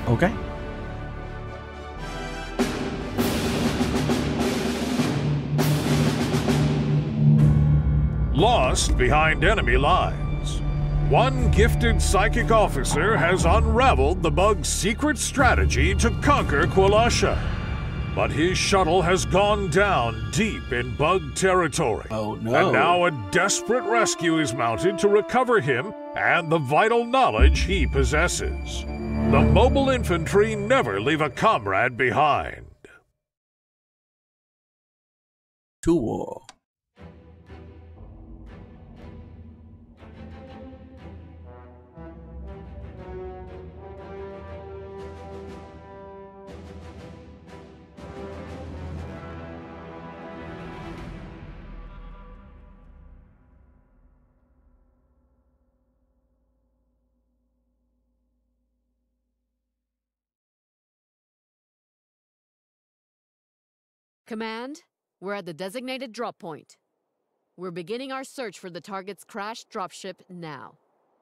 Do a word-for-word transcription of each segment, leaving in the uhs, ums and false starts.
Okay. Lost behind enemy lines. One gifted psychic officer has unraveled the bug's secret strategy to conquer Qualasha. But his shuttle has gone down deep in bug territory. Oh no. And now a desperate rescue is mounted to recover him and the vital knowledge he possesses. The mobile infantry never leave a comrade behind. Cool. Command, we're at the designated drop point. We're beginning our search for the target's crashed dropship now.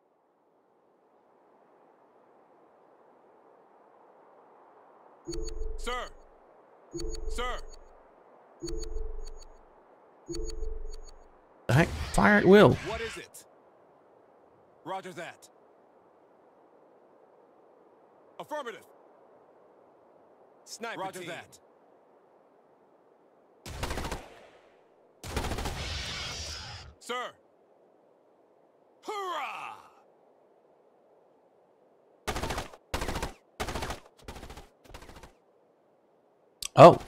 Sir! Sir! The heck? Fire at will. What is it? Roger that. Affirmative. Sniper Roger team. that. Sir! Hurrah! Oh.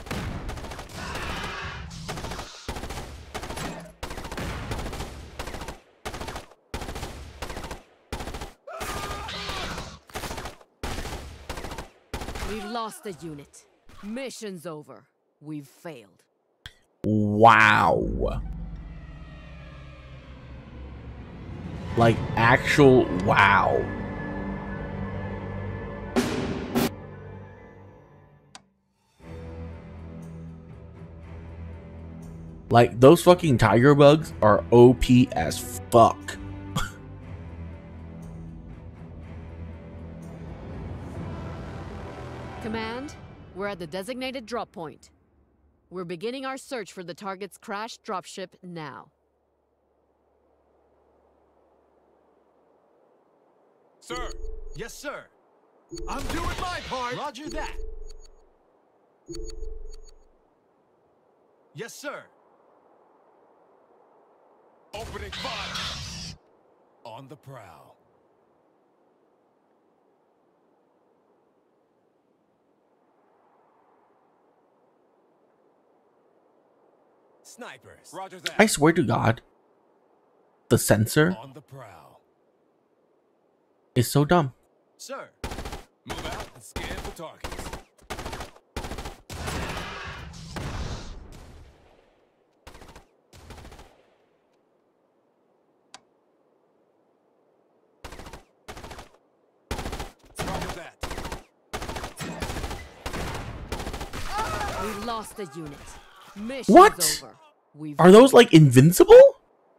We've lost a unit. Mission's over. We've failed. Wow. Like actual wow. Like those fucking tiger bugs are O P as fuck. Command, we're at the designated drop point. We're beginning our search for the target's crashed dropship now. Sir! Yes, sir! I'm doing my part! Roger that! Yes, sir! Opening fire! On the prowl. Snipers! Roger that! I swear to God, the sensor On the prowl. is so dumb. Sir! Move out and scan for targets. Roger that. We've lost a unit. Mission's What? over. We've Are those like invincible?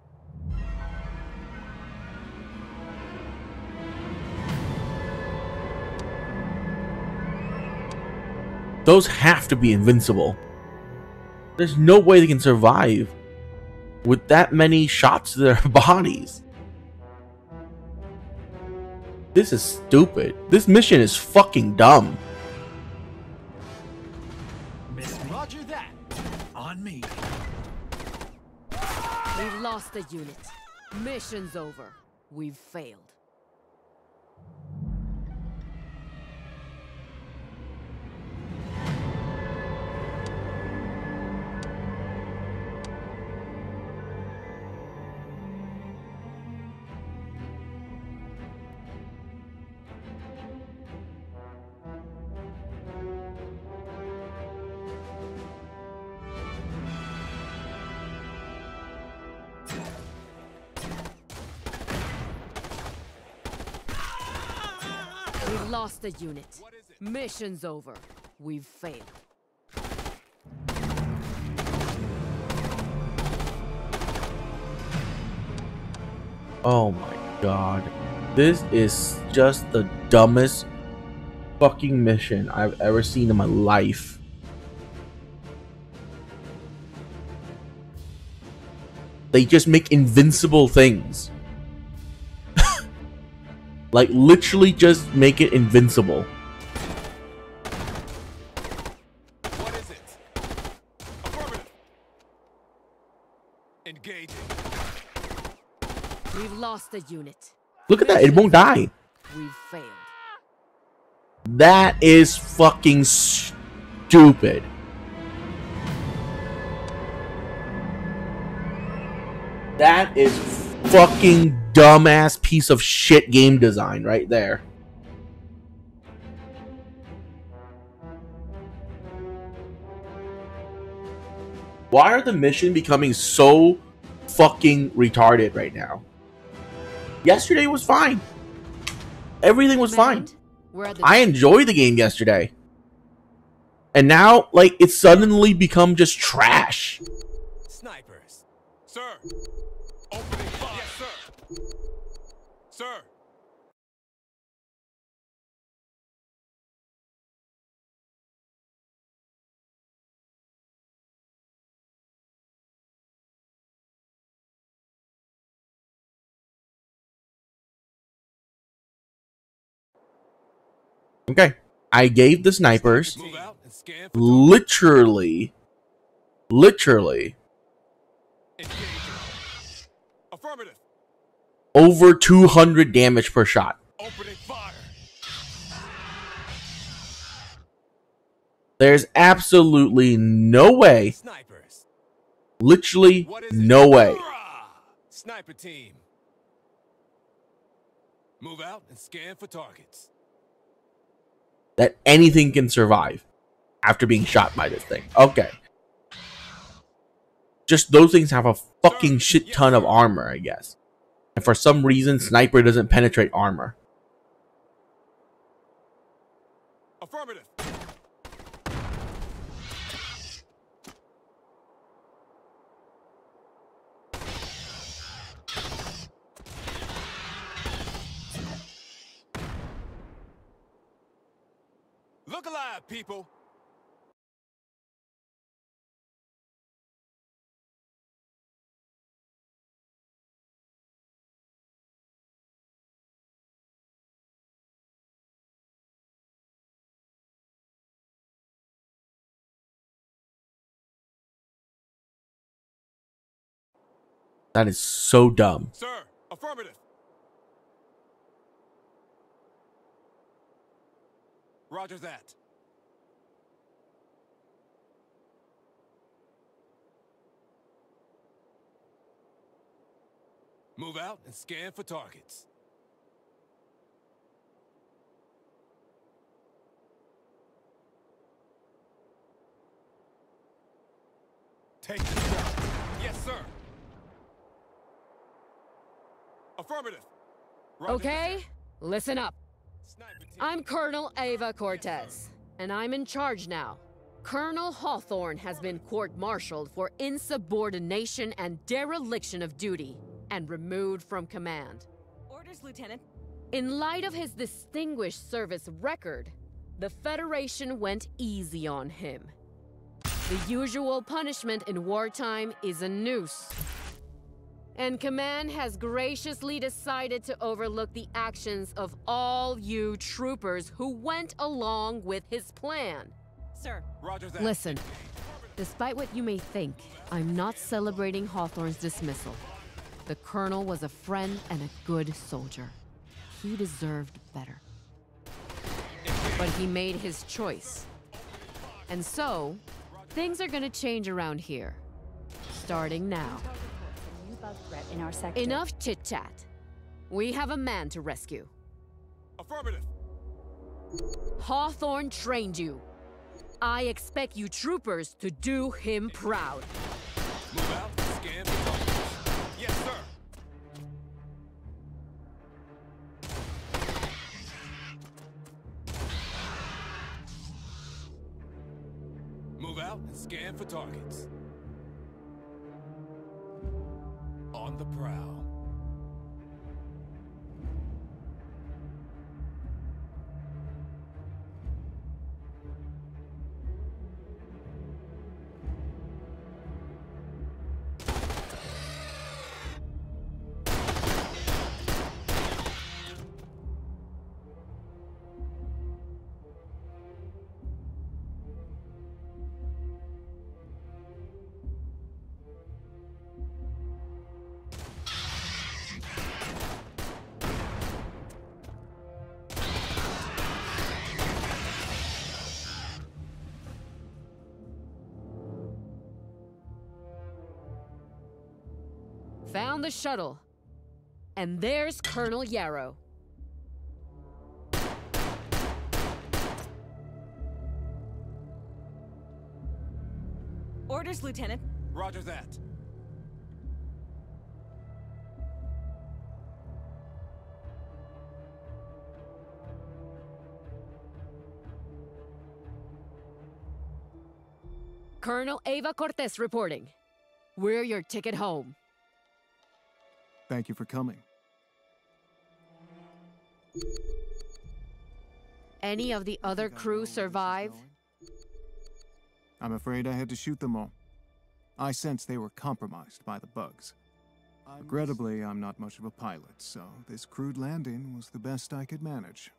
Those have to be invincible. There's no way they can survive with that many shots to their bodies. This is stupid. This mission is fucking dumb. Roger that. On me. We've lost a unit. Mission's over. We've failed. We've lost a unit. Mission's over. We've failed. Oh my god. This is just the dumbest fucking mission I've ever seen in my life. They just make invincible things. Like, literally just make it invincible. What is it? Affirmative. Engaging. We've lost a unit. Look at that, it won't die. We've failed. That is fucking stupid. That is fucking dumbass piece of shit game design right there. Why are the missions becoming so fucking retarded right now? Yesterday was fine. Everything was fine. I enjoyed the game yesterday. And now, like, it's suddenly become just trash. Snipers. Sir. Opening fire. Yes, sir. Sir. Okay. I gave the snipers literally, literally Affirmative. over two hundred damage per shot. Opening fire. There's absolutely no way, Snipers. literally What is it? no way. Sniper team. Move out and scan for targets. That anything can survive after being shot by this thing. Okay. Just those things have a fucking shit ton of armor, I guess. And for some reason, sniper doesn't penetrate armor. Affirmative. Look alive, people. That is so dumb. Sir, affirmative. Roger that. Move out and scan for targets. Take the shot. Yes, sir. Affirmative. Roger. Okay, listen up. I'm Colonel Ava Cortez, and I'm in charge now. Colonel Hawthorne has been court-martialed for insubordination and dereliction of duty, and removed from command. Orders, Lieutenant. In light of his distinguished service record, the Federation went easy on him. The usual punishment in wartime is a noose. And Command has graciously decided to overlook the actions of all you troopers who went along with his plan. Sir. Roger that. Listen, despite what you may think, I'm not celebrating Hawthorne's dismissal. The Colonel was a friend and a good soldier. He deserved better. But he made his choice. And so, things are gonna change around here. Starting now. Threat in our sector. Enough chit-chat. We have a man to rescue. Affirmative. Hawthorne trained you. I expect you troopers to do him proud. Move out, scan for targets. Yes, sir. Move out and scan for targets. On the prowl. Found the shuttle. And there's Colonel Yarrow. Orders, Lieutenant. Roger that. Colonel Ava Cortez reporting. We're your ticket home. Thank you for coming. Any of the other crew survive? I'm afraid I had to shoot them all. I sensed they were compromised by the bugs. Regrettably, I'm not much of a pilot, so this crude landing was the best I could manage.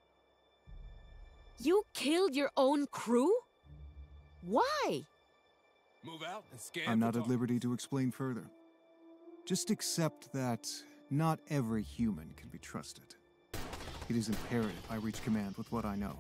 You killed your own crew? Why? Move out and scan. I'm for not at targets. liberty to explain further. Just accept that not every human can be trusted. It is imperative I reach command with what I know.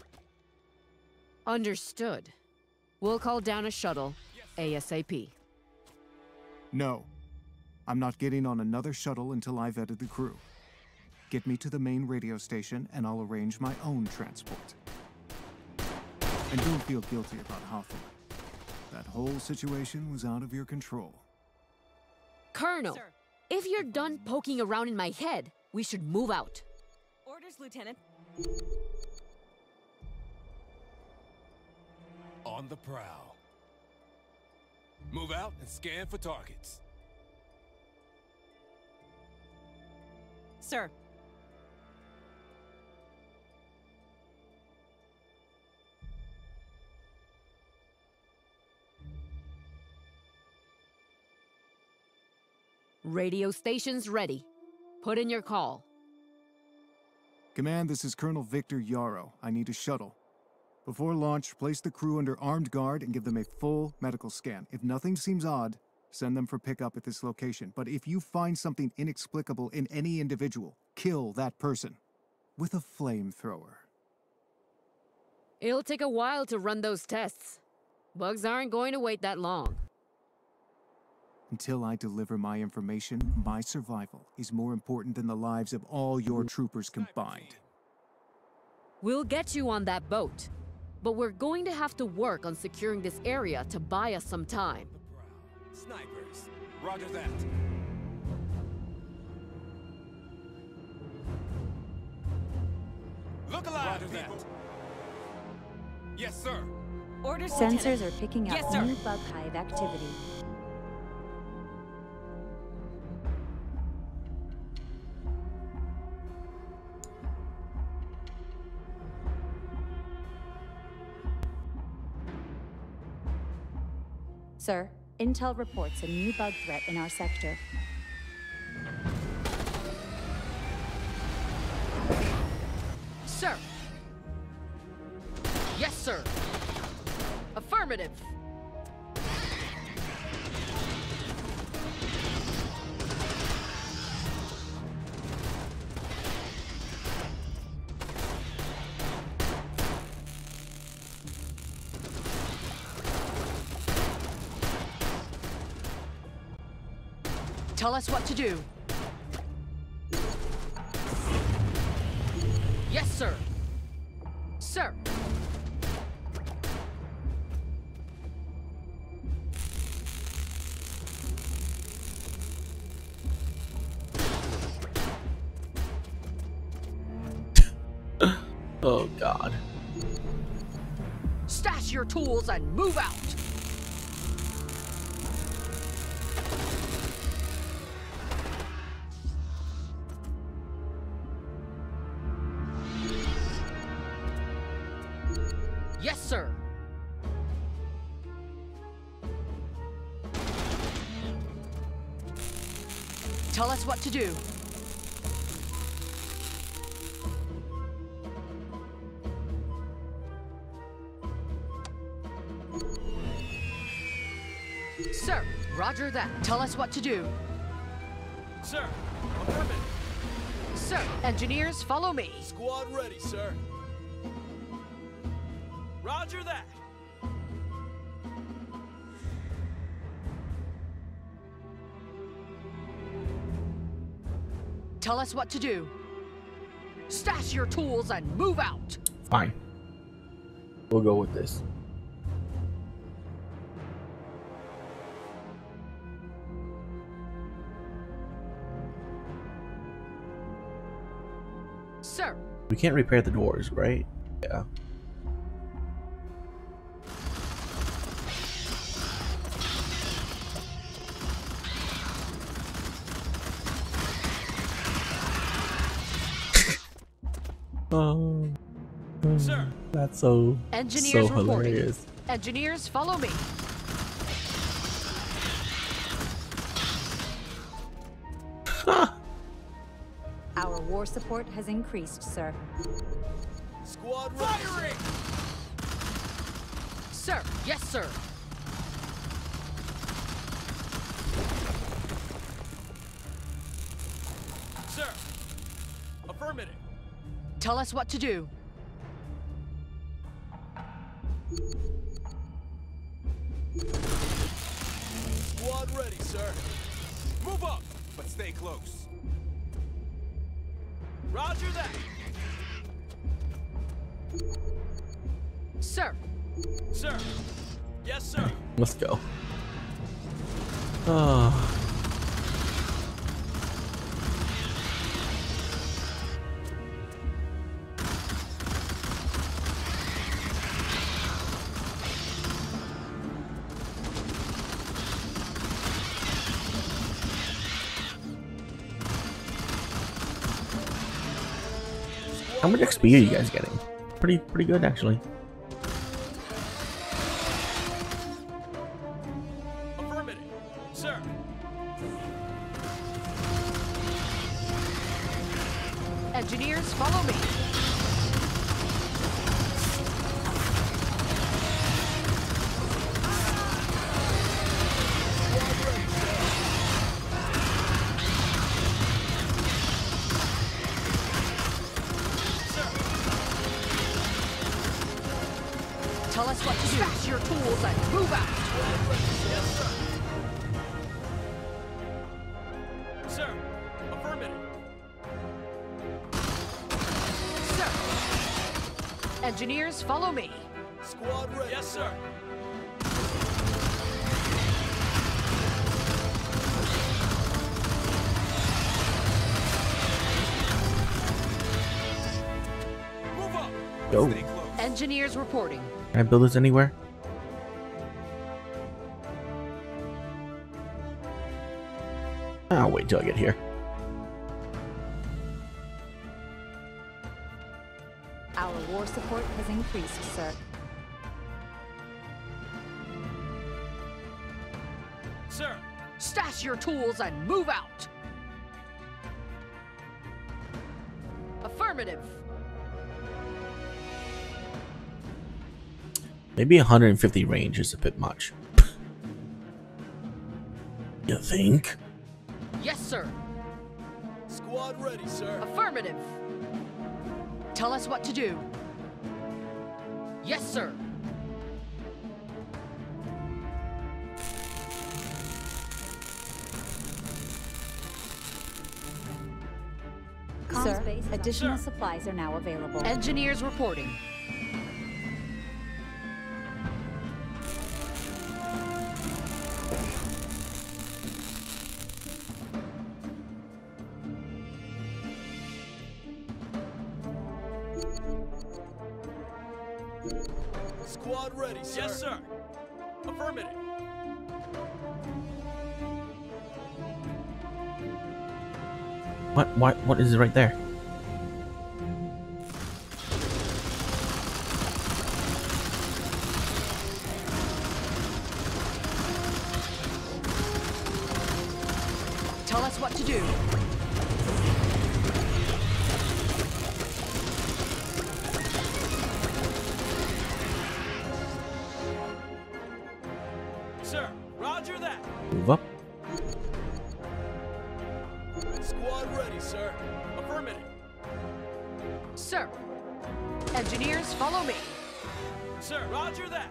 Understood. We'll call down a shuttle, ASAP. No. I'm not getting on another shuttle until I've vetted the crew. Get me to the main radio station and I'll arrange my own transport. And don't feel guilty about Hawthorne. That whole situation was out of your control. Colonel, Sir. if you're done poking around in my head, we should move out. Orders, Lieutenant. On the prowl. Move out and scan for targets. Sir. Radio station's ready. Put in your call. Command, this is Colonel Victor Yarrow. I need a shuttle. Before launch, place the crew under armed guard and give them a full medical scan. If nothing seems odd, send them for pickup at this location. But if you find something inexplicable in any individual, kill that person with a flamethrower. It'll take a while to run those tests. Bugs aren't going to wait that long. Until I deliver my information, my survival is more important than the lives of all your troopers combined. We'll get you on that boat. But we're going to have to work on securing this area to buy us some time. Snipers. Roger that. Look alive, Roger people. that. Yes, sir. Orders, Sensors Lieutenant. are picking up Yes, sir. new bug hive activity. Sir, Intel reports a new bug threat in our sector. Sir! Yes, sir! Affirmative! Tell us what to do. Yes, sir. Sir. Oh, God. Stash your tools and move out. Yes, sir. Tell us what to do. Sir, roger that. Tell us what to do. Sir, affirmative. Sir, engineers, follow me. Squad ready, sir. Roger that. Tell us what to do. Stash your tools and move out. Fine. We'll go with this. Sir. We can't repair the doors, right? Yeah. Oh, Sir. That's so Engineers so reporting. hilarious. Engineers, follow me. Our war support has increased, sir. Squad firing! Sir, yes, sir. Sir. Affirmative. Tell us what to do. Squad ready, sir. Move up, but stay close. Roger that. Sir. Sir. Yes, sir. Let's go. Oh. How much X P are you guys getting? Pretty, pretty good actually. Affirmative. Sir. Engineers, follow me. Tell us what to do. Stash your tools and move out. Yes, sir. Sir. Affirmative. Sir. Engineers, follow me. Squad ready. Yes, sir. Move up. Go. Stay close. Engineers reporting. Can I build this anywhere? I'll wait till I get here. Our war support has increased, sir. Sir. Stash your tools and move out. Affirmative. Maybe one hundred fifty range is a bit much. You think? Yes, sir. Squad ready, sir. Affirmative. Tell us what to do. Yes, sir. Sir, additional supplies are now available. Engineers reporting. Squad ready, sir. Yes, sir. Affirmative. What? What? What is it right there? Tell us what to do. Sir, roger that. Move up. Squad ready, sir. Affirmative. Sir. Engineers, follow me. Sir, roger that.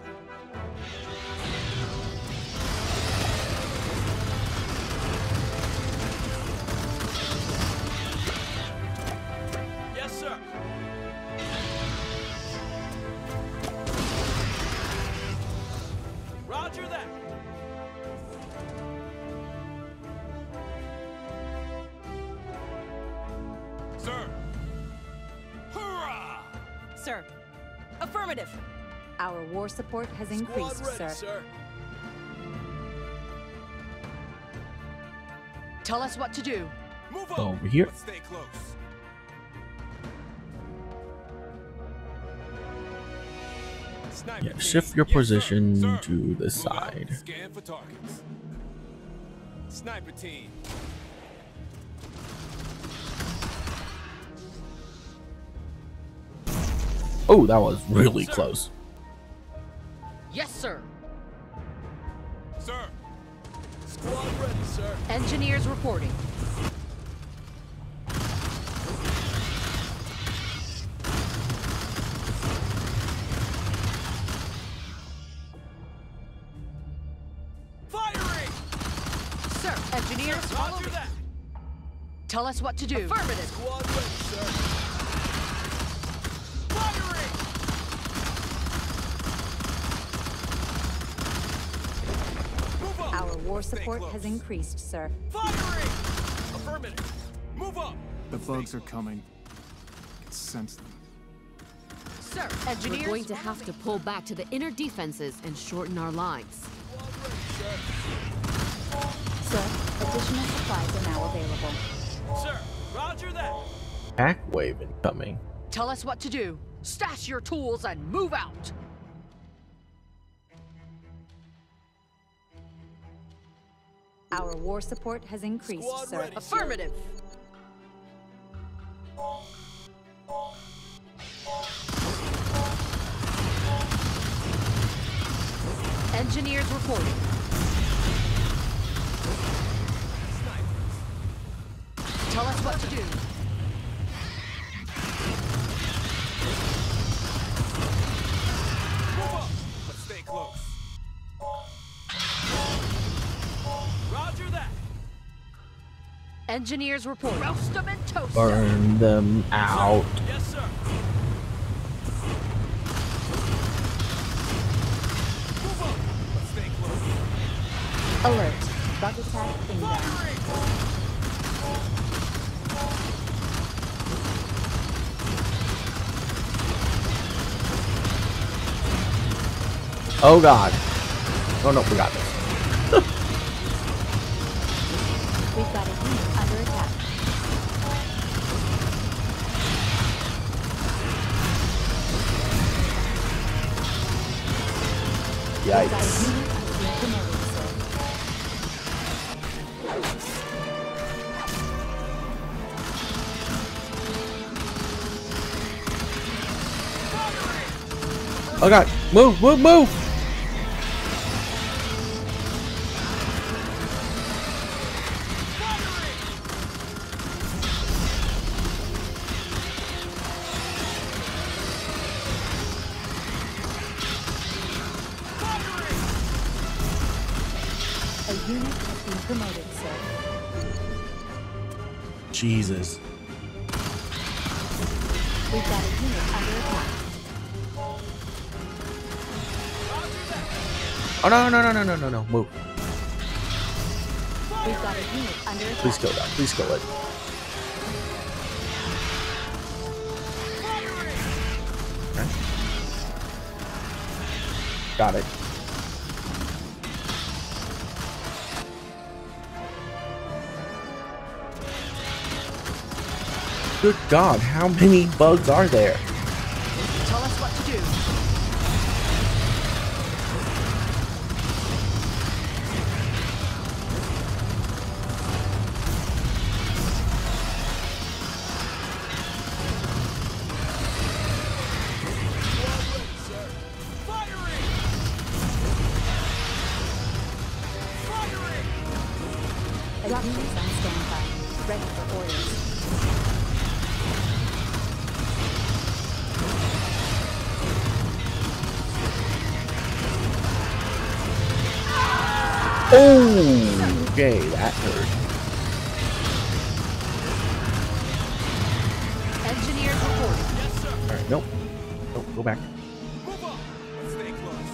sir. Roger that. Sir. Hurrah! Sir. Affirmative. Our war support has increased, Squad ready, sir. sir. Tell us what to do. Move up. Over here. But stay close. Sniper Yeah, team. shift your Yes, sir. position Sir. to the Move side. out. Scan for targets. Sniper team. Oh, that was really Sir. close. Yes, sir. Sir. Squad ready, sir. Engineers reporting. Firing! Sir, engineers, follow Roger me. that. Tell us what to do. Affirmative. Squad ready, sir. Firing! Move up. Our war Stay support close. has increased, sir. Firing! Affirmative. Move up. The bugs are coming. I can sense them. Sir, engineers, we're going to have to pull back to the inner defenses and shorten our lines. Squad ready, sir. Sir, additional supplies are now available. Sir, roger that. Pack wave incoming. Tell us what to do. Stash your tools and move out. Our war support has increased, Squad sir. ready. Affirmative. Engineers reporting. Tell us what to do. Move up, but stay close. Roger that. Engineers reporting. Roast them and toast them. Burn them out. Yes, sir. Move up, but stay close. Alert. Bug attack inbound. Firing! Oh god. Oh no, we got this. We've got a unit under attack. We've got a Yikes. unit being promoted, sir. Oh god. Move, move, move! A unit has been promoted, sir. Jesus. We've got a unit under attack. Oh no, no, no, no, no, no, no. Move. We've got a unit under attack. Please kill that. Please kill it. Okay. Got it. Good God, how many bugs are there? Tell us what to do. A unit is on standby, ready for orders. Oh, okay, that hurt. Engineers reporting. Nope. Nope, go back. Move up. Let's stay close.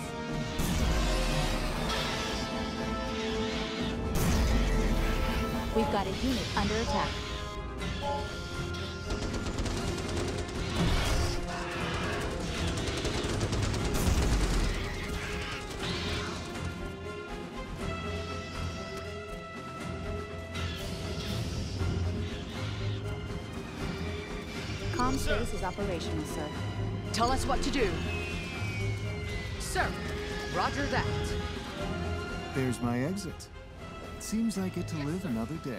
We've got a unit under attack. Comm space is operational, sir. Tell us what to do. Sir, roger that. There's my exit. Seems I get to live another day.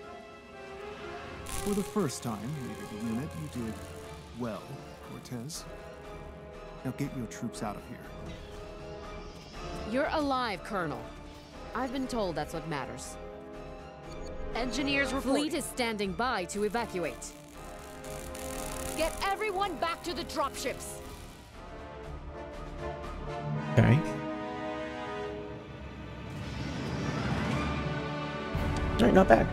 For the first time leading the unit, you did well, Cortez. Now get your troops out of here. You're alive, Colonel. I've been told that's what matters. Engineers reporting. Fleet is standing by to evacuate. Get everyone back to the dropships. Okay. Alright, not bad.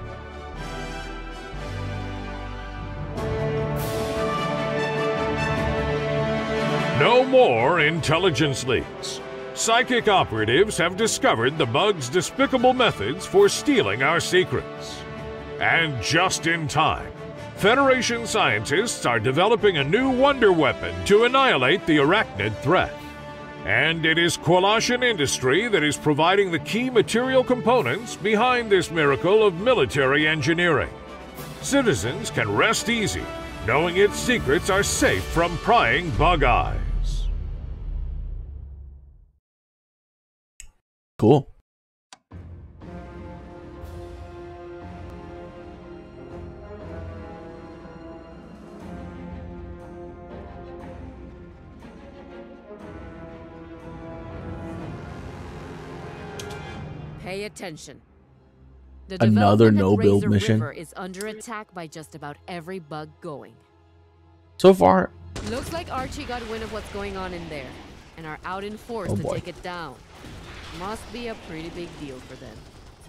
No more intelligence leaks. Psychic operatives have discovered the bug's despicable methods for stealing our secrets. And just in time, Federation scientists are developing a new wonder weapon to annihilate the arachnid threat. And it is Qualashan Industry that is providing the key material components behind this miracle of military engineering. Citizens can rest easy, knowing its secrets are safe from prying bug eyes. Cool. Pay attention. The Another development at no-build Razor mission. River is under attack by just about every bug going. So far, Looks like Archie got wind of what's going on in there, and are out in force Oh, to boy. take it down. Must be a pretty big deal for them.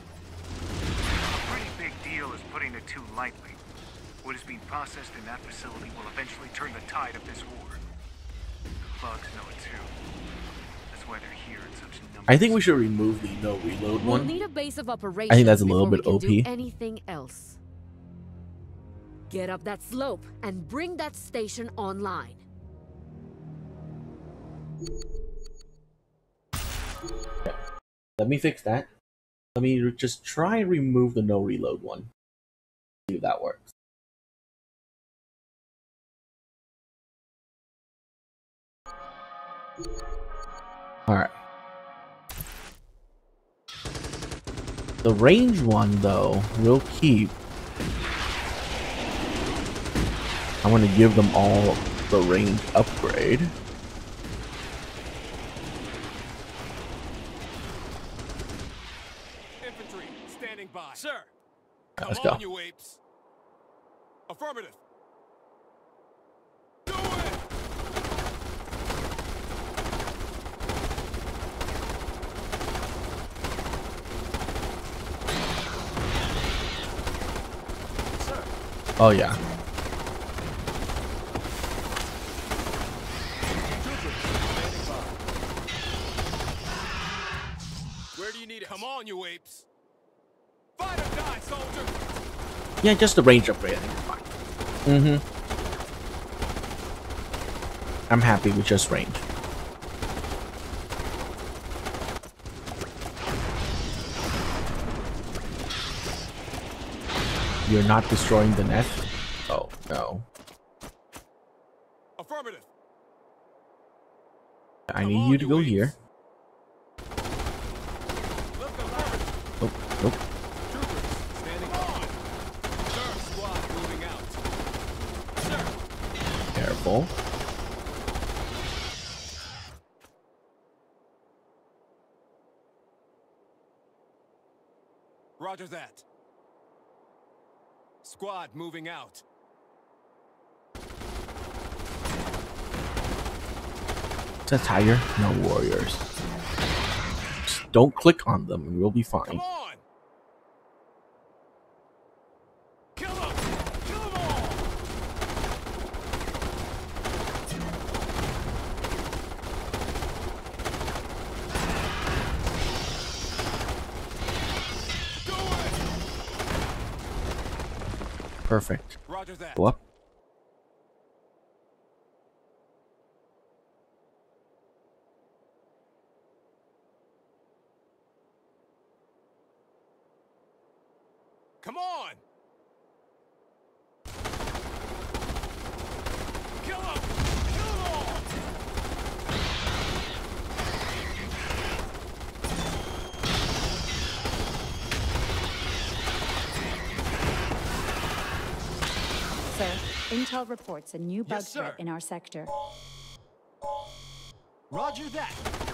A pretty big deal is putting it too lightly. What is being processed in that facility will eventually turn the tide of this war. The bugs know it too. That's why they're here in such numbers. I think we should remove the no reload We'll one. need a base of operations. I think that's a little before bit we O P. can do anything else. Get up that slope and bring that station online. Let me fix that. Let me re- just try and remove the no reload one. See if that works. Alright. The range one, though, we'll keep. I'm going to give them all the range upgrade. Infantry, standing by. Sir. Alright, Come let's on, go. you apes. Affirmative. Do it! Sir. Oh, yeah. Where do you need it? Come on, you apes. Fight or die, soldier. Yeah, just the range upgrade, I think it's fine. Mm-hmm. I'm happy with just range. You're not destroying the net? Oh, no. Affirmative. I Come need on, you to you go apes. here. Look affirmative. Nope, nope. Troopers, standing on. Sir, squad moving out. Sir. Careful. Roger that. Squad moving out. Says higher, no warriors. Just don't click on them and we'll be Come fine. on. Kill them. Kill them all. Perfect. Roger that. Go up. Come on! Kill him! Kill them all! Sir, Intel reports a new bug Yes, sir. threat in our sector. Roger that.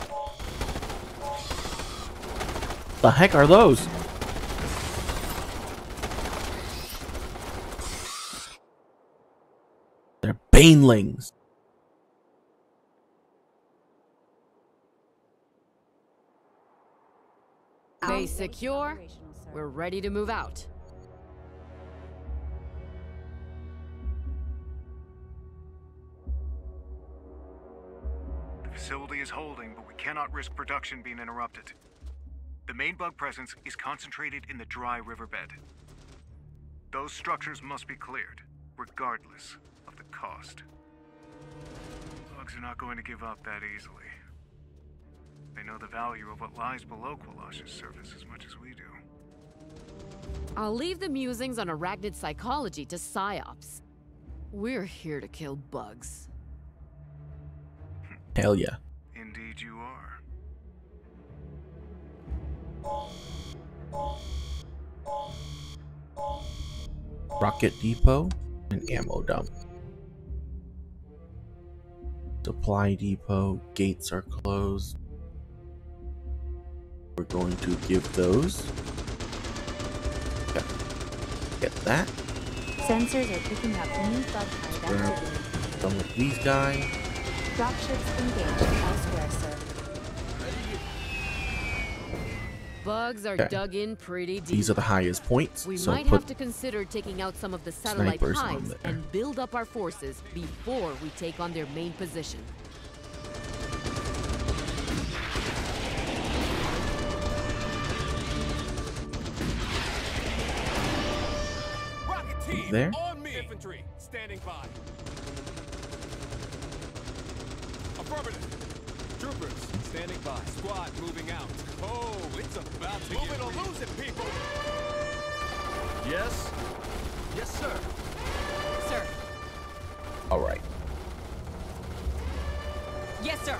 The heck are those? They're banelings. Base secure. We're ready to move out. The facility is holding, but we cannot risk production being interrupted. The main bug presence is concentrated in the dry riverbed. Those structures must be cleared, regardless of the cost. Bugs are not going to give up that easily. They know the value of what lies below Quilash's surface as much as we do. I'll leave the musings on arachnid psychology to PsyOps. We're here to kill bugs. Hell yeah. Indeed you are. Rocket depot and ammo dump. Supply depot. Gates are closed. We're going to give those. Okay. Get that. Sensors are picking up new bug hive We're activity. done with these guys. Dropships engaged elsewhere, sir. Bugs are Okay. dug in pretty deep. These are the highest points. We so might put have to consider taking out some of the satellite snipers on hives there. and build up our forces before we take on their main position. Rocket team, There. on me! Infantry, standing by. Affirmative. Troopers, standing by. Squad, moving out. Oh, it's about to Move get it or lose it, people! Yes? Yes, sir. Sir. all right. Yes, sir.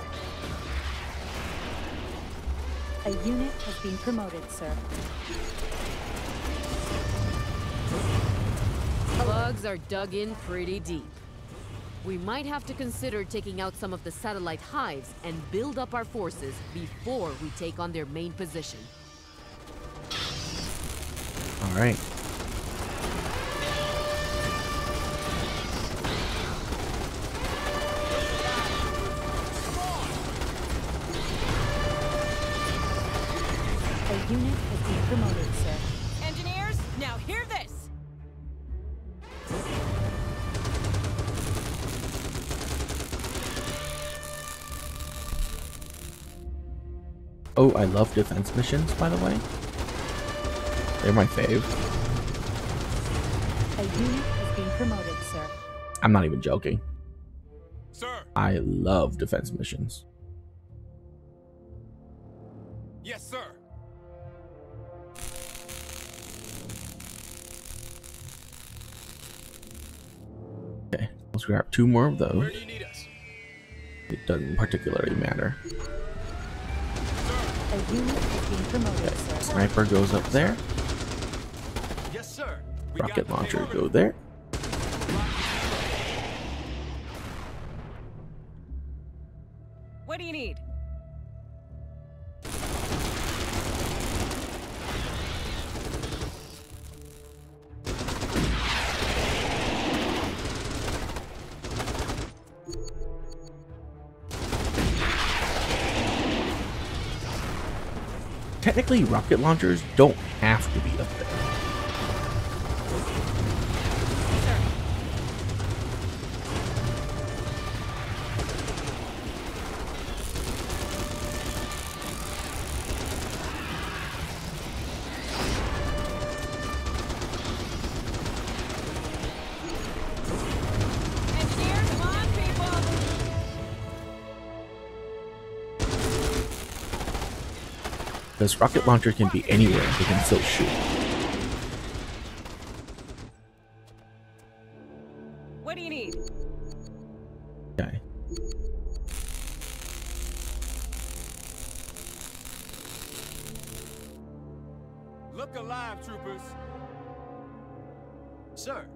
A unit has been promoted, sir. Bugs are dug in pretty deep. We might have to consider taking out some of the satellite hives and build up our forces before we take on their main position. All right. A unit has been promoted, sir. Engineers, now hear this. Oh, I love defense missions, by the way. They're my fave. A unit has been promoted, sir. I'm not even joking. Sir. I love defense missions. Yes, sir. Okay, let's grab two more of Where those. do you need us? It doesn't particularly matter. A unit has been promoted, sir. Sniper goes up there. Yes, sir. We got Rocket the launcher payload. go there. What do you need? Technically, rocket launchers don't have to be up there. Because rocket launcher can be anywhere, they can still shoot. What do you need? Okay. Look alive, troopers. Sir.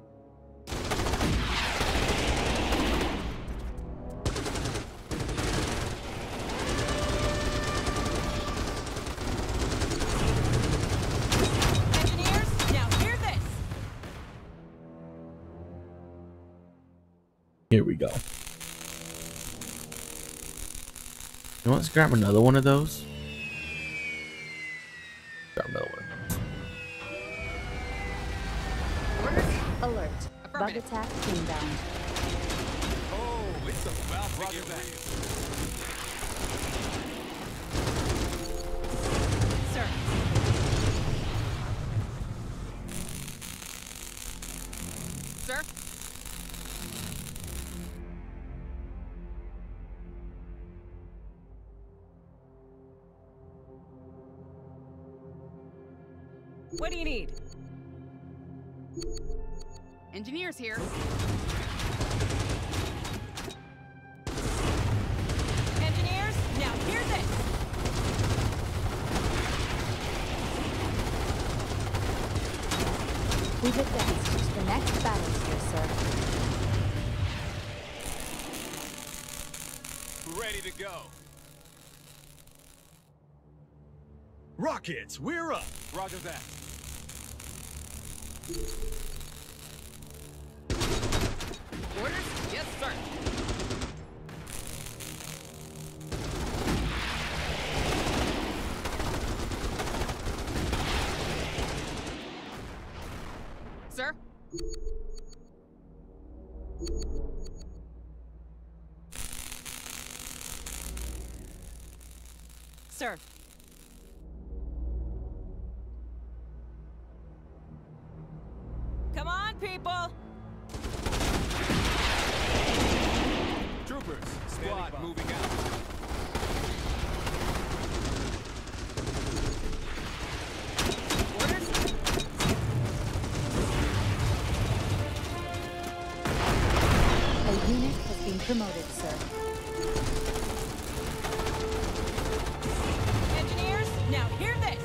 Here we go. You know, let's grab another one of those. Grab another one. Alert. Bug attack inbound. Oh, it's about to get real. Sir. Sir? What do you need? Engineers here. Engineers, now hear this. We've advanced to the next battlefield, sir. Ready to go. Rockets, we're up. Roger that. Orders? Yes, sir. Sir? Sir. Come on, people! Troopers, squad moving out. Orders? A unit has been promoted, sir. Engineers, now hear this!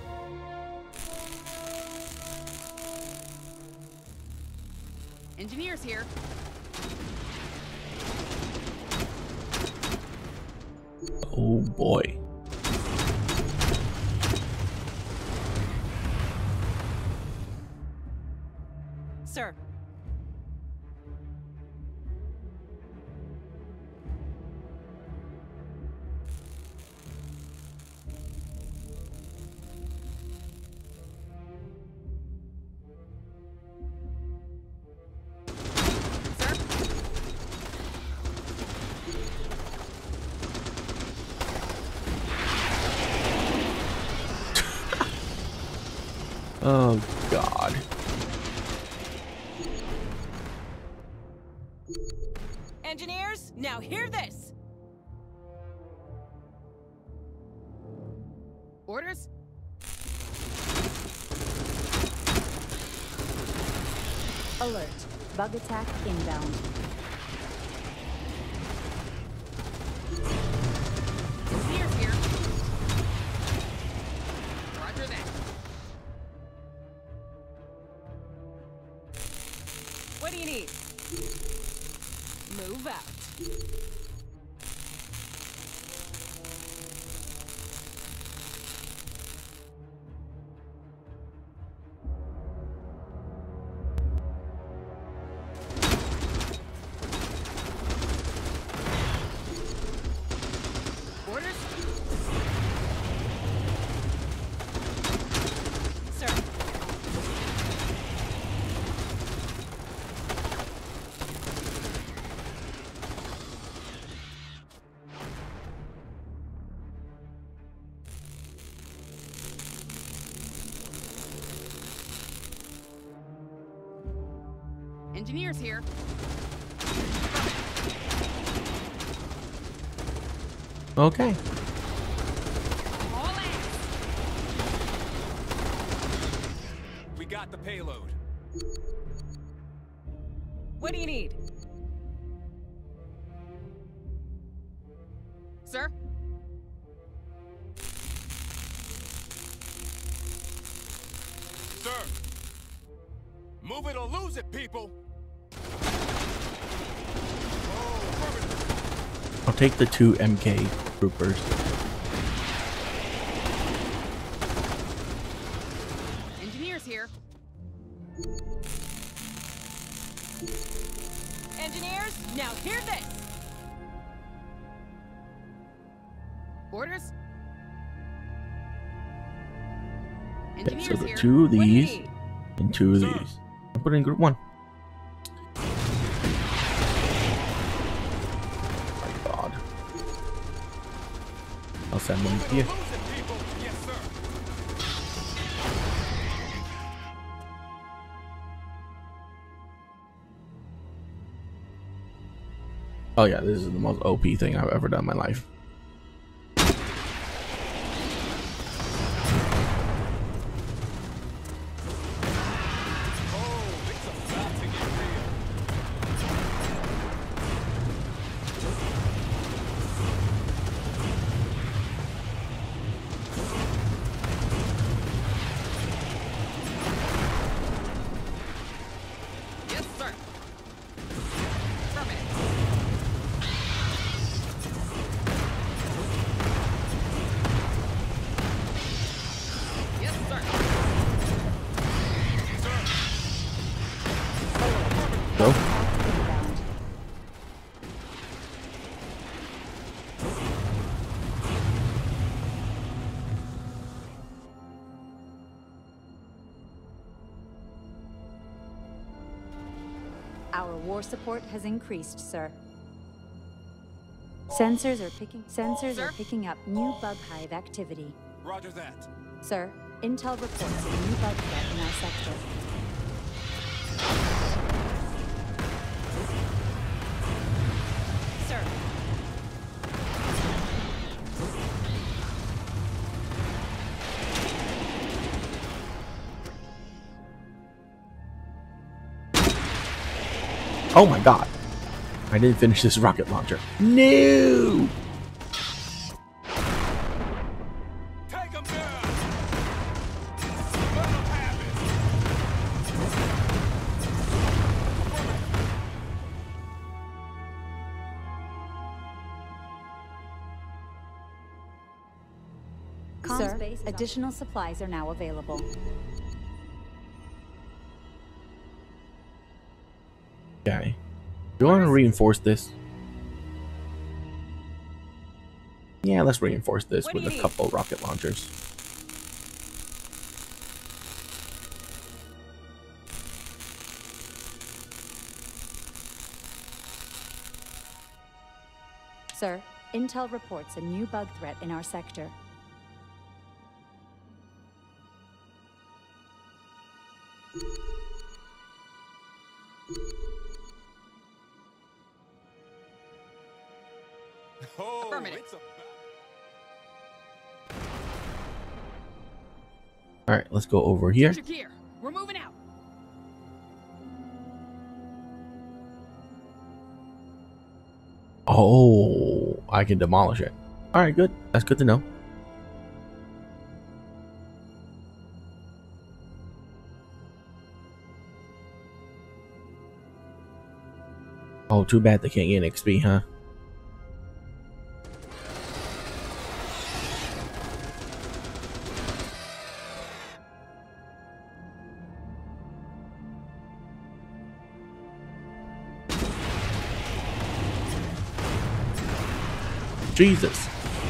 Engineers here. Oh boy. Sir. Oh God. Engineers, now hear this! Orders? Alert. Bug attack inbound. Engineers here. Roger that. What do you need? Move out. Orders? Sir. Engineers here. Okay. All hands. payload. What do you need? Sir? Sir! Move it or lose it, people! I'll take the two M K troopers. Engineers here. Engineers, now hear this! Orders? Okay, Engineers so the here. two of What do you these need? and two of Sir. these. I'll put it in group one. Oh my god. I'll send them Move it or here. lose it, people! Yes, sir! Oh yeah, this is the most O P thing I've ever done in my life. Oh, it's about to get real. Yes, sir. Affirmative. Yes, sir. Go. Inbound. Our war support has increased, sir. Sensors are picking sensors Sir? are picking up new bug hive activity. Roger that. Sir, intel reports a new bug threat in our sector. Sir. Oh my god. I didn't finish this rocket launcher. No! Take him down! Let him have it! Sir, additional supplies are now available. Okay. Do you want to reinforce this? Yeah, let's reinforce this What do with you a need? couple rocket launchers. Sir, intel reports a new bug threat in our sector. Oh, Affirmative. it's about... All right, let's go over here. Get your gear. We're moving out. Oh, I can demolish it. All right, good. That's good to know. Oh, too bad they can't get X P, huh? Jesus.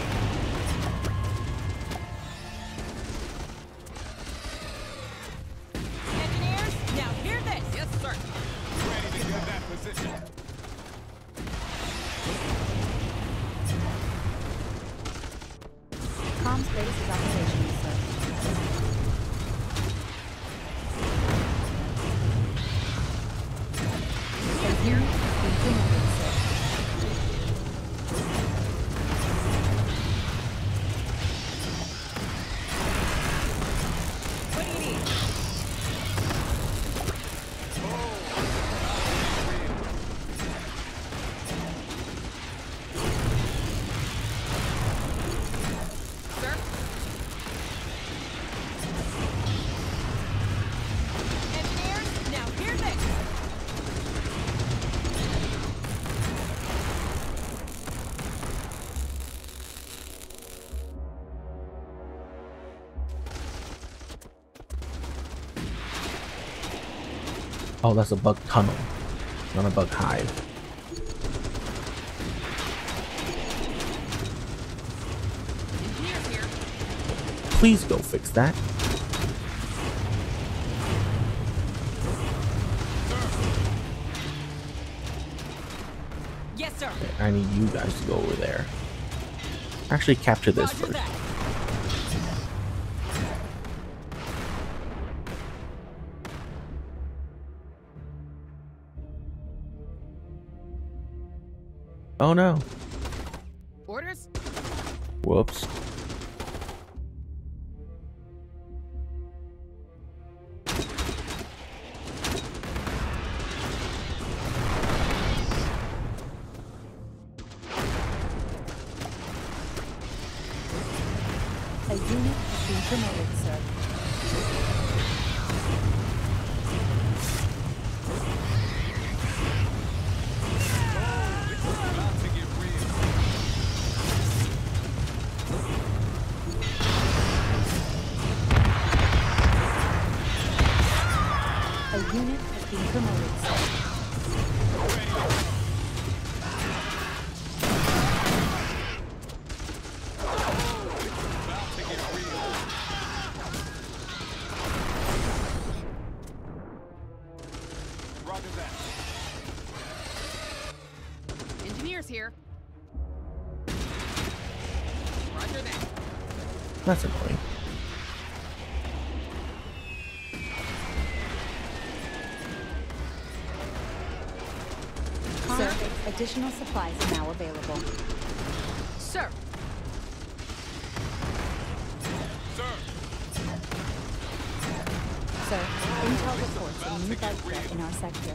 Engineers, now hear this. Yes, sir. Ready to get that position. Comms base is operational, sir. Here, implemented, sir. What do you need? Oh, that's a bug tunnel, not a bug hive. Engineers here. Please go fix that. Yes, sir. I need you guys to go over there. Actually, capture this Roger first. that. Oh no. Orders? Whoops. A unit has been promoted, sir. About to get real. A unit has been promoted, sir. About to get real. Roger that. Engineers here. Roger that. That's annoying. Sir, additional supplies are now available. Sir. Sir. Sir, intel reports a new bug threat in our sector.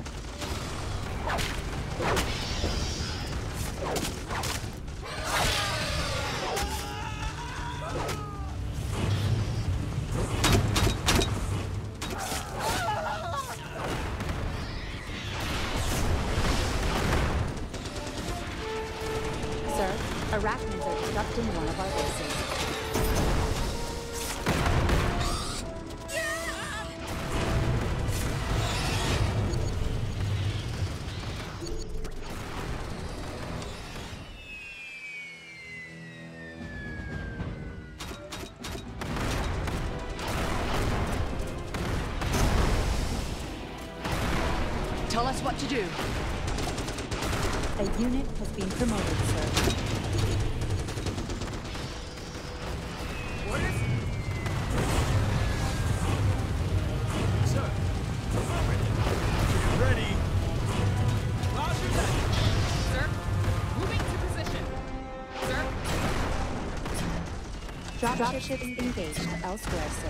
Sir, arachnids are disrupting one of our bases. Tell us what to do. A unit has been promoted, sir. Orders? Sir. Get ready. Roger that. Sir. Moving to position. Sir. Dropships engaged elsewhere, sir.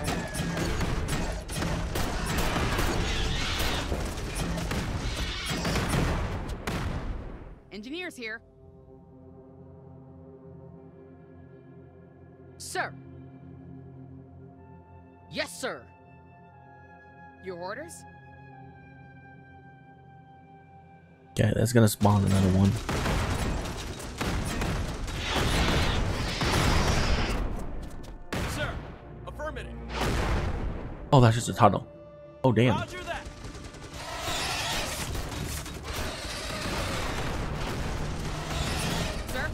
Engineers here. Sir. Yes, sir. Your orders? Yeah, that's gonna spawn another one. Sir. Affirmative. Oh, that's just a tunnel. Oh, damn. Roger that. Sir.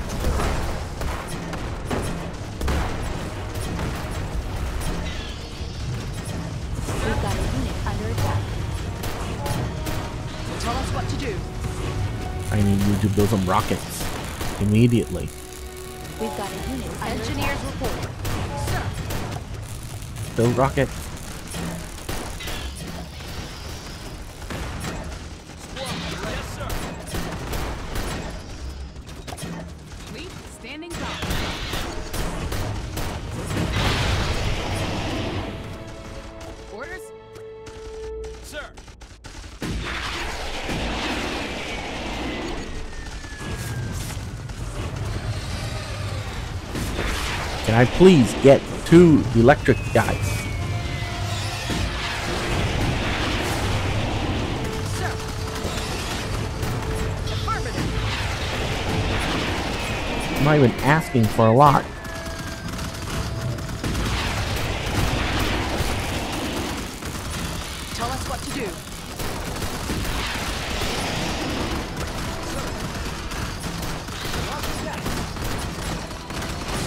We've got a unit under attack. Tell us what to do. I need you to build some rockets immediately. We've got a unit under Engineers attack. report. Sir. Build rocket. Yes, sir. Fleet standing by. Orders? Sir. Can I please get two electric guys? Sir. Affirmative. I'm not even asking for a lot. Tell us what to do.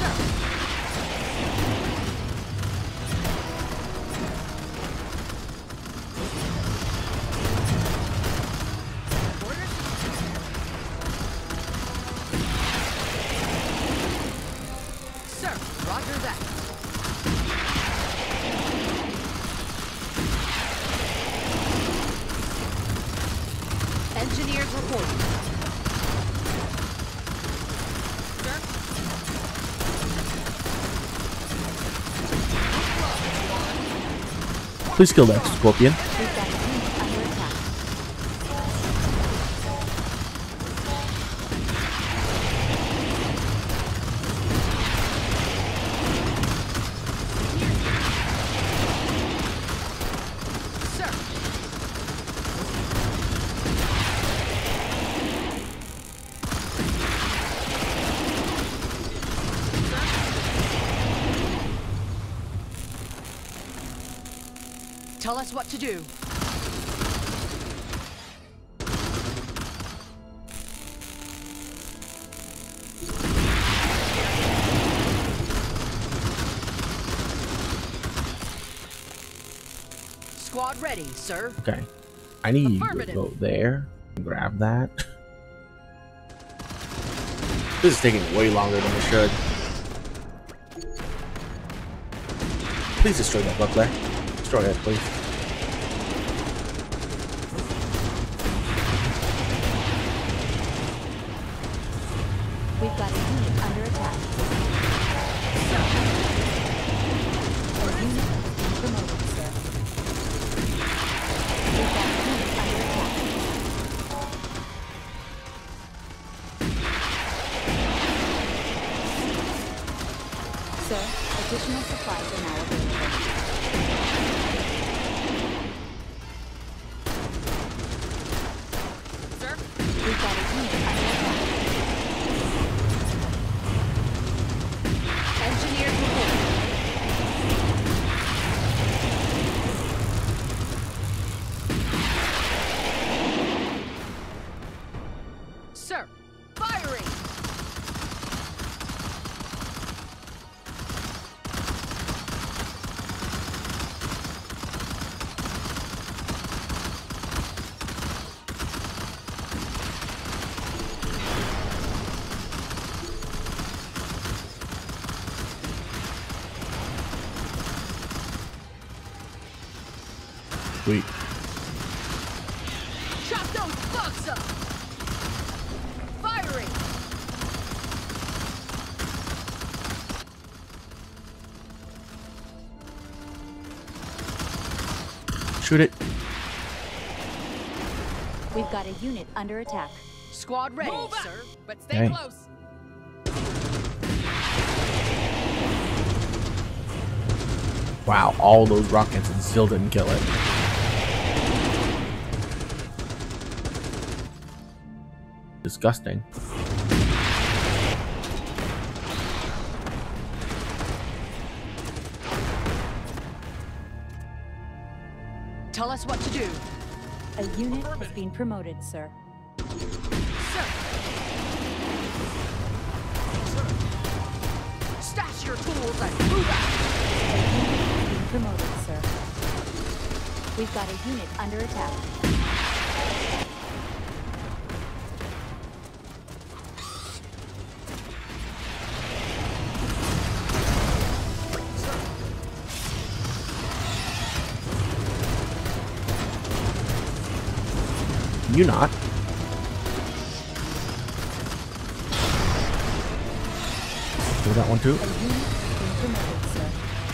Engineers reporting. Sir? Please kill that Scorpion. Tell us what to do. Squad ready, sir. Okay. I need to go there and grab that. This is taking way longer than it should. Please destroy that buckler. Destroy it, please. We've got a unit under attack. A unit has been promoted, sir. We've got a unit under attack. Sir, additional supplies are now available. Sir? We've got a unit under attack. Engineers reporting. Sir, firing! Sweet. Chop those bugs up! Firing! Shoot it. We've got a unit under attack. Squad ready, Move out. sir. But stay Okay. close. Wow, all those rockets and still didn't kill it. Disgusting. Tell us what to do. A unit has been promoted, sir. Sir! Stash your tools and move out! A unit has been promoted, sir. We've got a unit under attack. You not. Do that one too. A unit has been promoted, sir.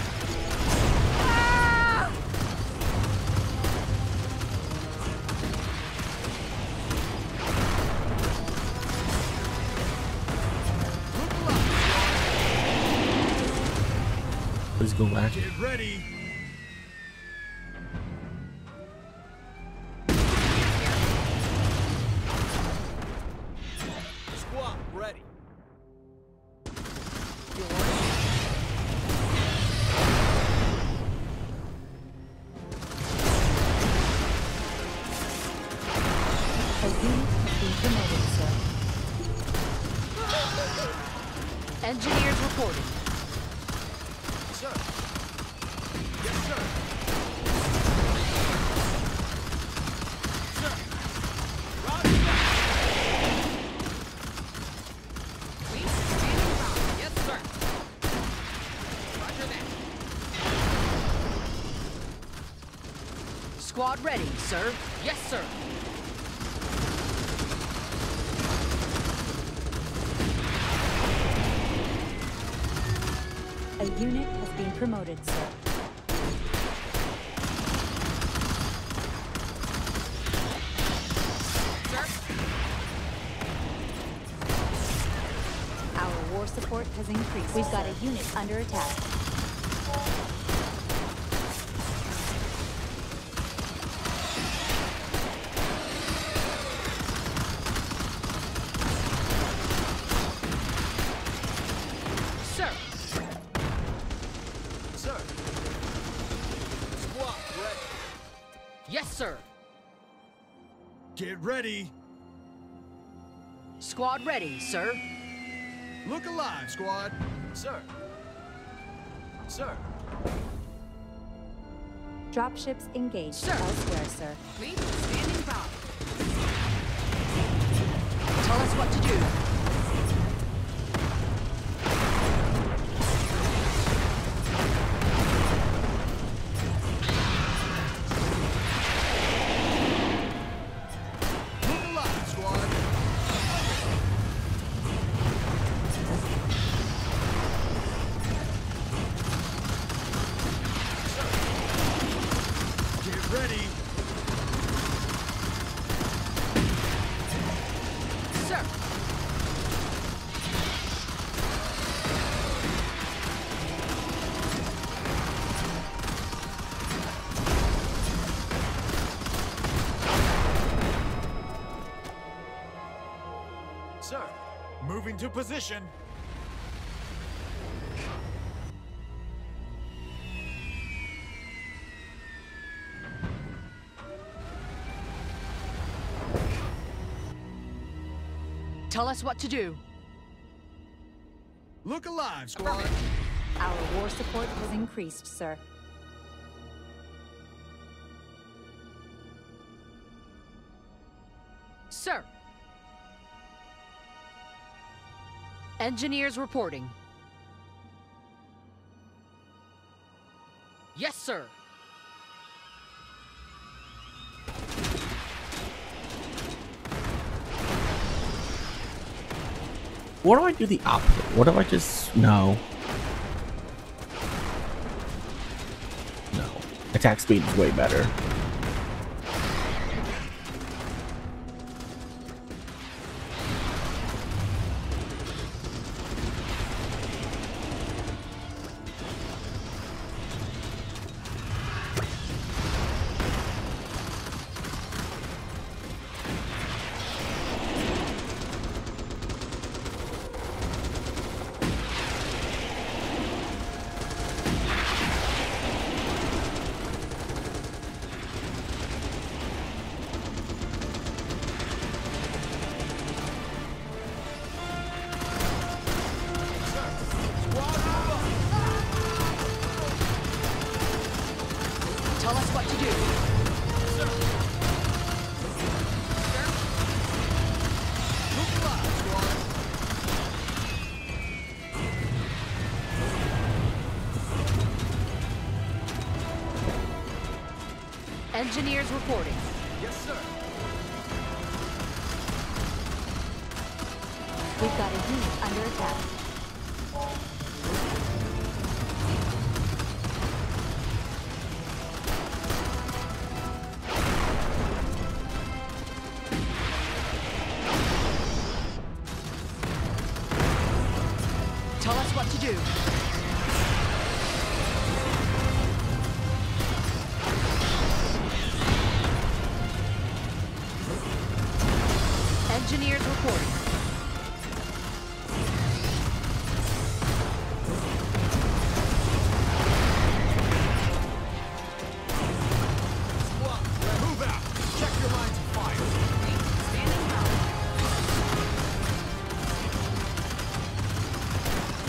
Please go back. Get ready. Squad ready. A unit has been promoted, sir. Engineers reporting. Sir. Yes, sir. Sir. Roger that. Please standing by. Yes, sir. Roger that. Squad ready, sir. Yes, sir. A unit has been promoted, sir. Sir. Our war support has increased. We've got a unit under attack. Sir. Sir. Squad ready. Yes, sir. Get ready. Squad ready, sir. Look alive, squad. Sir. Sir. Dropships engaged Sir. elsewhere, sir. Fleet standing by. Tell us what to do. Look alive, squad. Get ready. Sir. Sir. Moving to position. Tell us what to do. Look alive, squad. Our war support has increased, sir. Sir. Engineers reporting. Yes, sir. What do I do the opposite? What if I just no? No. Attack speed is way better. Tell us what to do. Sir. Sir. Look alive, squad. Engineers reporting. Yes, sir. We've got a unit under attack. Tell us what to do. Engineers reporting. Squad, move out. Check your lines of fire. Standing by.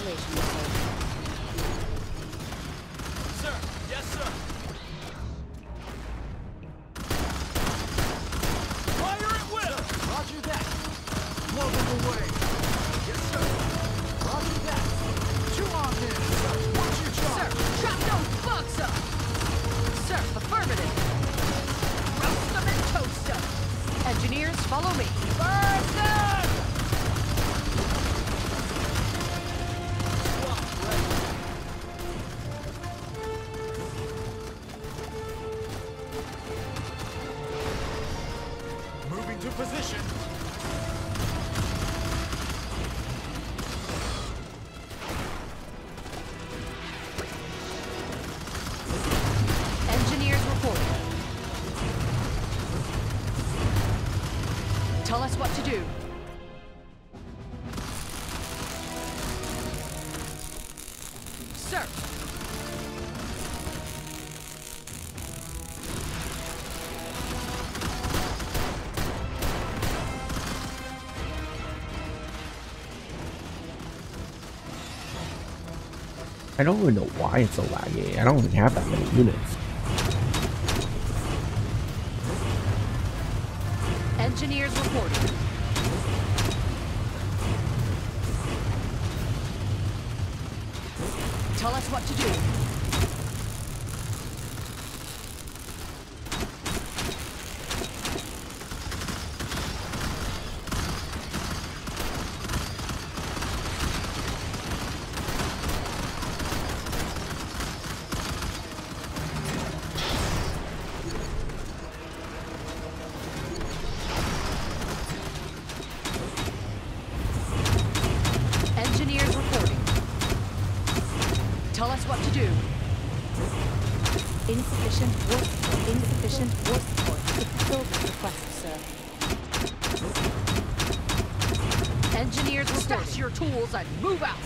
installation, sir. Sir, yes, sir. Fire at will. Sir, roger that. Blow them away. Yes, sir. Roger that. Two on him. Sir, watch your job. Sir, trap those bugs up! Sir, affirmative. Roast them and toast them. Engineers, follow me. Burn them! Moving to position. Engineers reporting. Tell us what to do. Sir. I don't even know why it's so laggy. I don't even have that many units. Engineers reporting. Tell us what to do. Engineers reporting. Tell us what to do. Insufficient war support. Insufficient war support to fulfill this request, sir. Engineers reporting. Stash your tools and move out.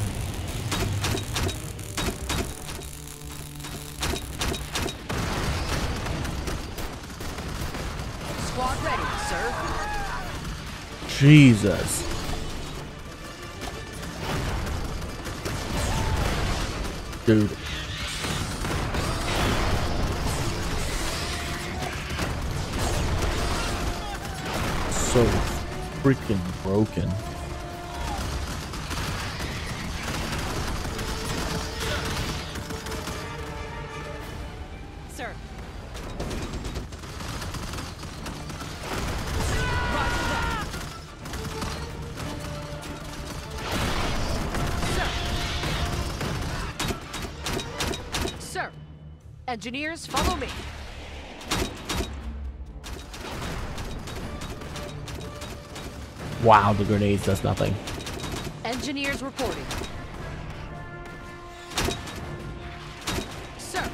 Squad ready, sir. Jesus. Dude. So freaking broken. Sir. Sir. Engineers, follow me. Wow, the grenades does nothing. Engineers reporting. Sir.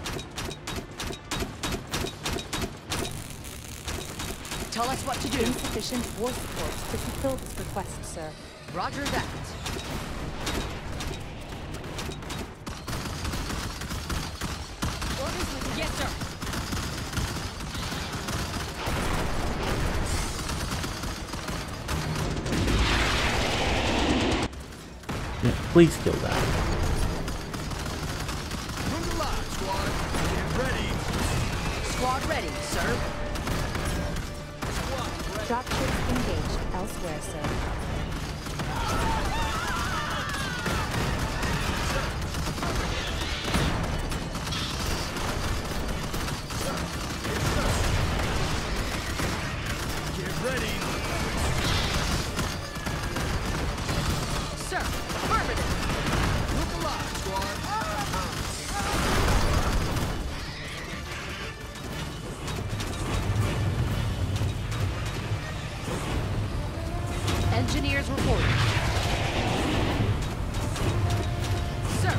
Tell us what to do. Insufficient war support to fulfill this request, sir. Roger that. Orders with yes, sir. Yeah, please kill that. Move alive, squad. Get ready. Squad ready, sir. Dropships engaged elsewhere, sir. Get ready. Sir, affirmative. Move alive, squad. Engineers reporting. Sir.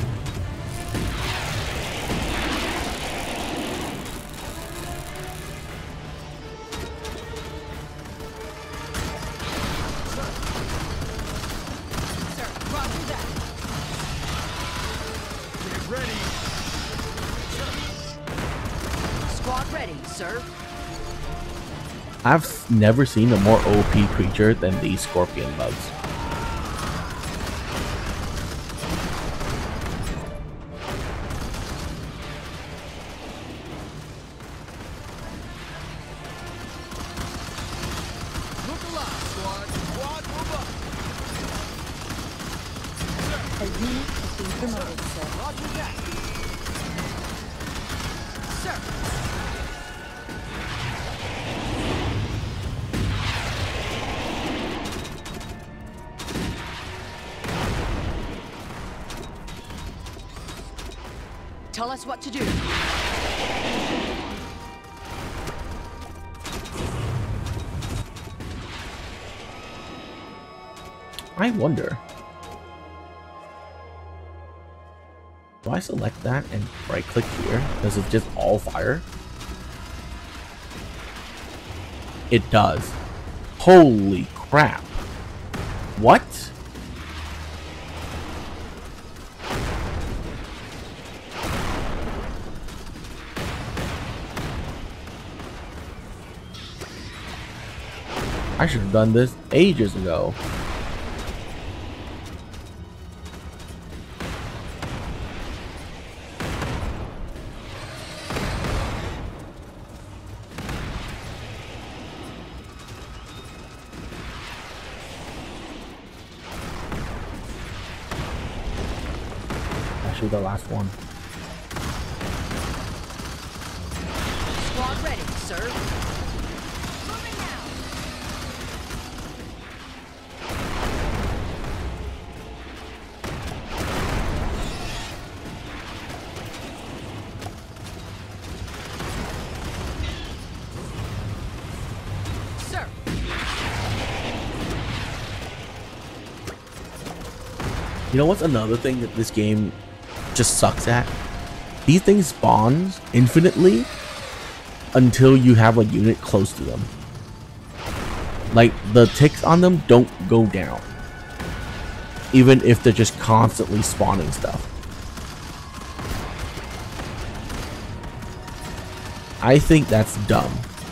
Sir, roger that. Get ready. Squad ready, sir. I've never seen a more O P creature than these scorpion bugs. Sir. Tell us what to do. I wonder. Do I select that and right click here? Does it just all fire? It does. Holy crap. What? I should have done this ages ago. Actually, the last one. Squad ready, sir. Moving now. Sir. You know what's another thing that this game just sucks at? These things spawn infinitely until you have a unit close to them. Like, the ticks on them don't go down, even if they're just constantly spawning stuff. I think that's dumb.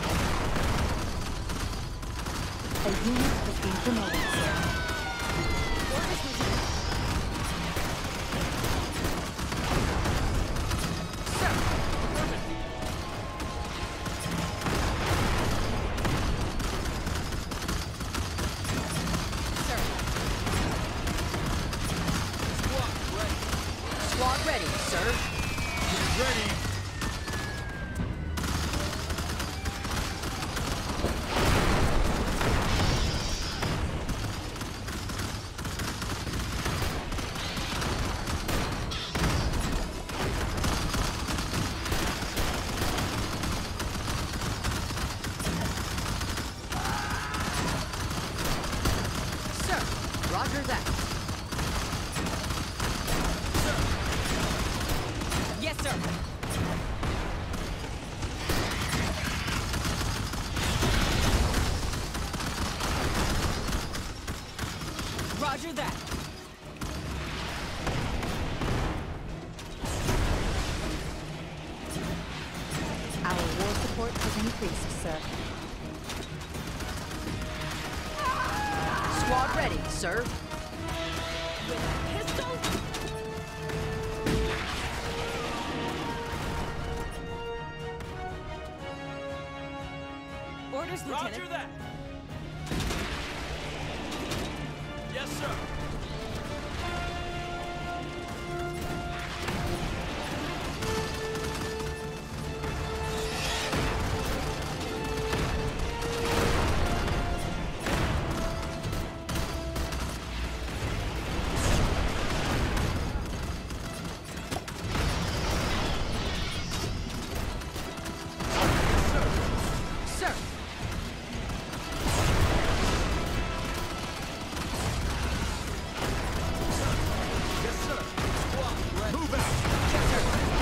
A unit has been promoted, sir. Squad ready, sir. Get ready. Sir, roger that. Yes, sir. Roger that. Our war support has increased, sir. Squad ready, sir. Orders, Lieutenant. Roger that. Yes, sir. Sir. Yes, sir. Squad ready. Move out.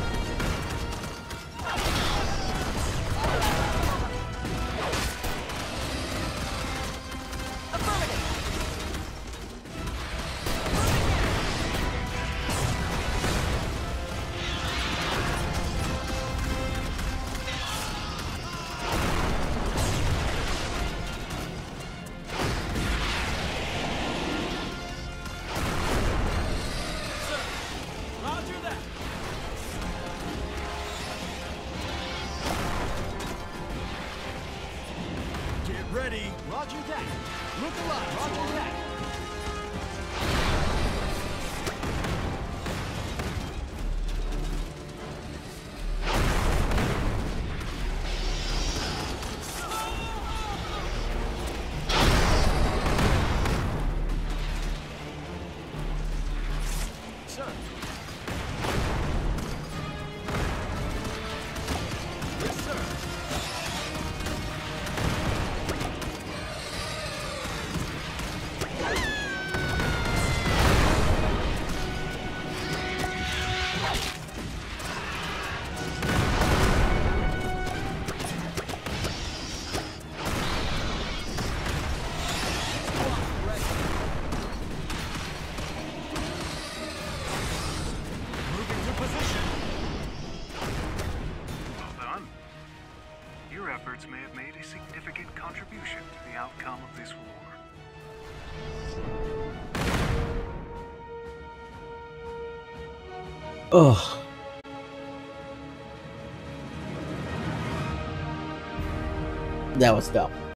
Affirmative. Roger that. Get ready. Roger that. Look alive. Roger that. Ugh. That was dumb.